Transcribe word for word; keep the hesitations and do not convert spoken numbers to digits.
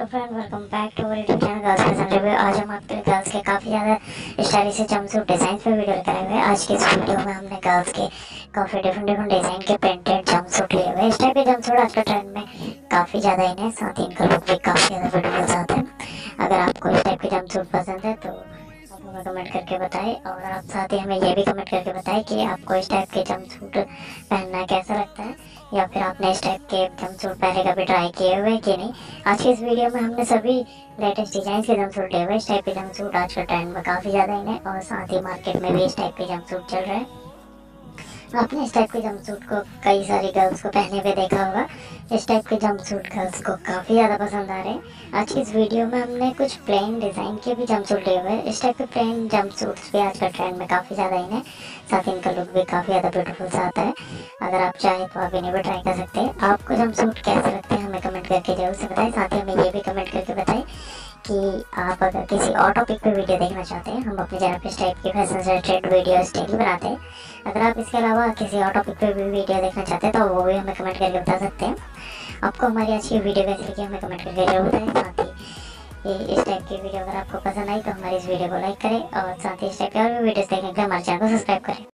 Friend, welcome back to our YouTube channel girls fashion review. आज हम आपके लिए गर्ल्स के काफ़ी ज़्यादा स्टाइलिश जंपसूट डिज़ाइन पे वीडियो लेकर आए हुए हैं। आज के इस वीडियो में हमने गर्ल्स के काफ़ी डिफरेंट डिफरेंट डिज़ाइन के प्रिंटेड जंपसूट लिए हुए हैं। इस टाइप के जंपसूट आज के ट्रेंड में काफ़ी ज़्यादा इन है, साथ ही इनका लुक भी काफ़ी ज़्यादा ब्यूटीफुल आता है। अगर आपको इस टाइप के जंपसूट पसंद है तो आप हमें कमेंट करके बताएं, और आप साथ ही हमें ये भी कमेंट करके बताएं कि आपको इस टाइप के जंपसूट पहनना कैसा लगता है, या फिर आपने इस टाइप के जंपसूट पहले कभी ट्राई किए हुए हैं कि नहीं। आज की इस वीडियो में हमने सभी लेटेस्ट डिजाइन के जंपसूट लिए हुए। इस टाइप के जंपसूट आज के ट्रेंड में काफ़ी ज़्यादा इन है, और साथ ही मार्केट में भी इस टाइप के जंपसूट चल रहे हैं। आपने इस टाइप के जंपसूट को कई सारी गर्ल्स को पहने हुए देखा होगा। इस टाइप के जंपसूट गर्ल्स को काफ़ी ज़्यादा पसंद आ रहे हैं। आज की इस वीडियो में हमने कुछ प्लेन डिज़ाइन के भी जंपसूट लिए हुए हैं। इस टाइप के प्लेन जंपसूट्स भी आज का ट्रेंड में काफ़ी ज़्यादा इन है, साथ ही इनका लुक भी काफ़ी ज़्यादा ब्यूटीफुल सा आता है। अगर आप चाहें तो आप इन्हें भी ट्राई कर सकते हैं। आपको जंपसूट कैसे लगते हैं हमें कमेंट करके जरूर से बताएं। साथ ही हमें ये भी कमेंट करके बताएं कि आप अगर किसी और टॉपिक पे वीडियो देखना चाहते हैं, हम अपने चैनल पे इस टाइप की फैशन से रिलेटेड वीडियोस डेली बनाते हैं। अगर आप इसके अलावा किसी और टॉपिक पे भी वीडियो देखना चाहते हैं तो वो भी हमें कमेंट करके बता सकते हैं। आपको हमारी आज की वीडियो कैसी लगी हमें कमेंट करके जरूर बताएं। साथ ही ये इस टाइप की वीडियो अगर आपको पसंद आई तो हमारी इस वीडियो को लाइक करें, और साथ ही इस टाइप की और भी वीडियोस देखने के लिए हमारे चैनल को सब्सक्राइब करें।